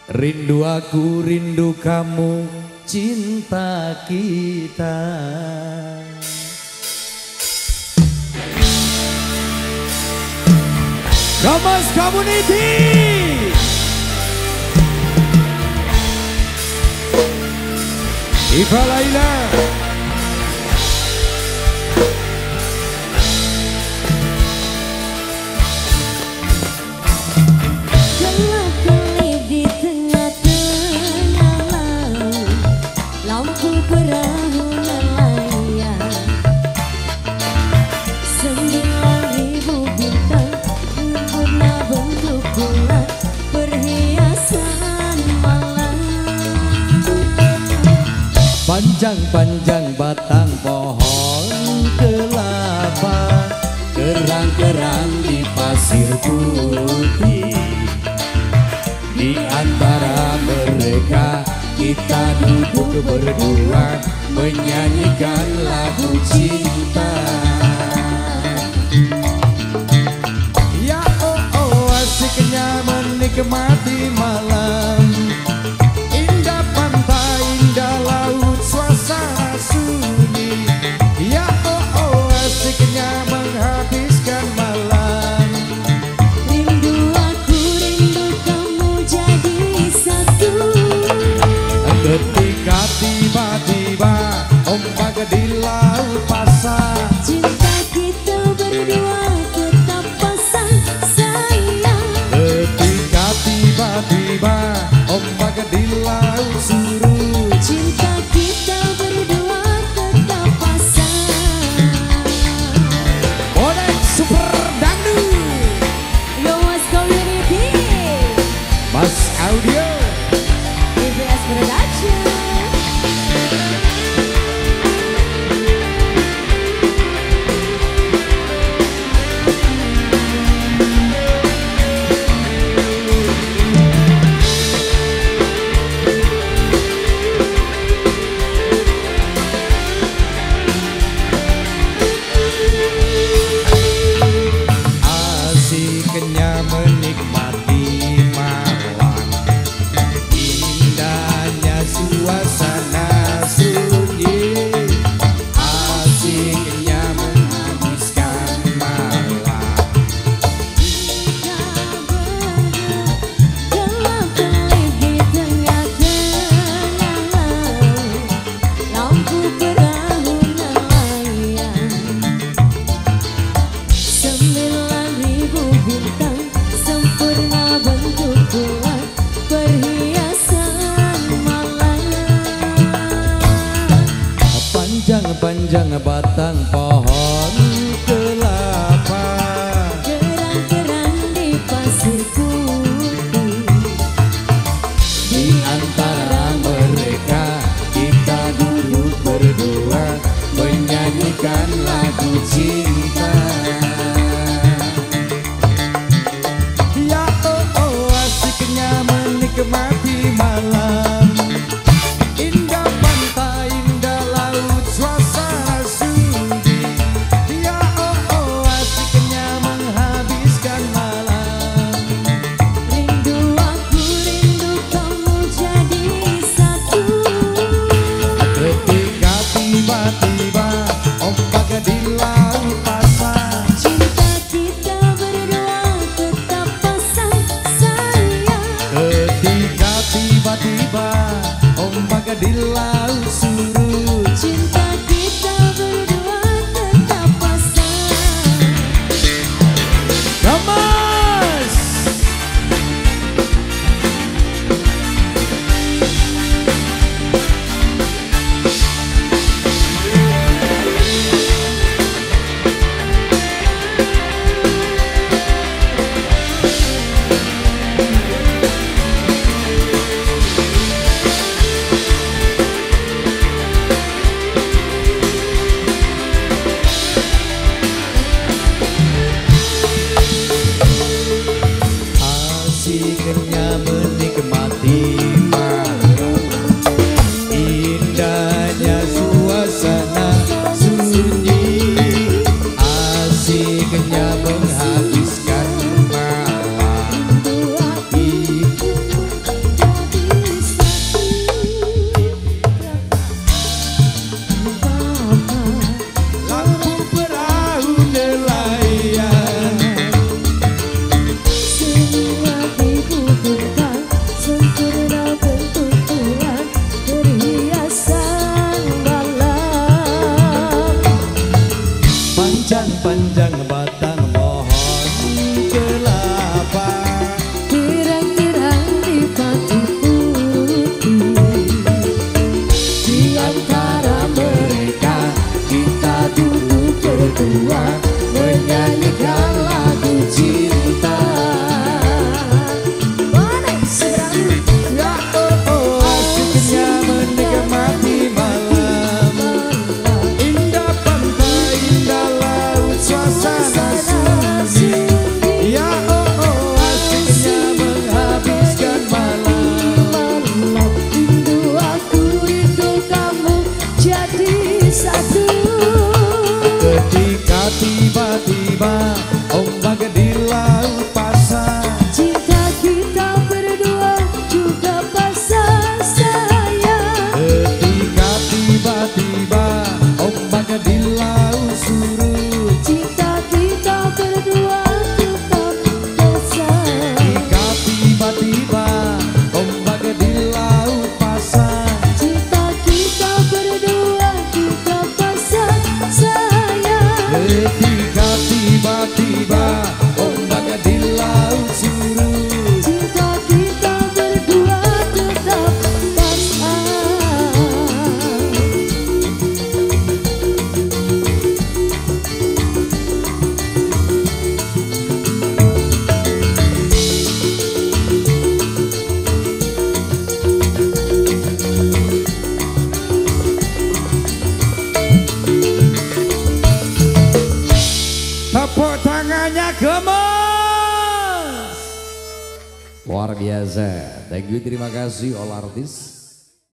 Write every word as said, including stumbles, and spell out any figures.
Rindu aku, rindu kamu, cinta kita. Gamas Community. Iva Laila. Gelap-gelip di tengah-tengah laut, lampu perahu nelayan, sembilan ribu bintang sempurna bentuk bulan, perhiasan malam. Panjang-panjang batang pohon kelapa, kerang-kerang di pasir putih. Di antara mereka kita duduk berdua menyanyikan lagu cinta. Ya oh oh, asiknya menikmati malam. Indah pantai, indah laut, suasana sunyi. Ya oh oh, asiknya menghabiskan malam. Rindu aku, rindu kamu jadi satu. Ketika tiba-tiba ombak di laut pasang, Cinta kita berdua tetap pasang sayang. ketika tiba-tiba ombak di laut surut, Cinta kita berdua tetap pasang. Bonek Super Dangdut, Gamas Community, Mas Audio. I B S Production. Asiknya menikmati malam, indahnya suasana sunyi. Asiknya menghabiskan malam. Gelap-gelip di tengah-tengah laut, lampu perahu nelayan, sembilan ribu bintang sempurna bentuk bulan, perhiasan malam. Panjang-panjang batang pohon kelapa, Kerang-kerang di pasir putih. di antara mereka kita duduk berdua menyanyikan lagu cinta. Ya oh oh, asiknya menikmati malam. Indah pantai, indah laut, suasana sunyi. Ya oh oh, asiknya menghabiskan malam. Rindu aku, rindu kamu jadi satu. Ketika tiba-tiba ombak di laut pasang, Cinta kita berdua tetap pasang sayang. ketika tiba-tiba ombak di laut surut, Cinta kita berdua tetap pasang. Gamas. Luar biasa. Thank you, terima kasih all artis.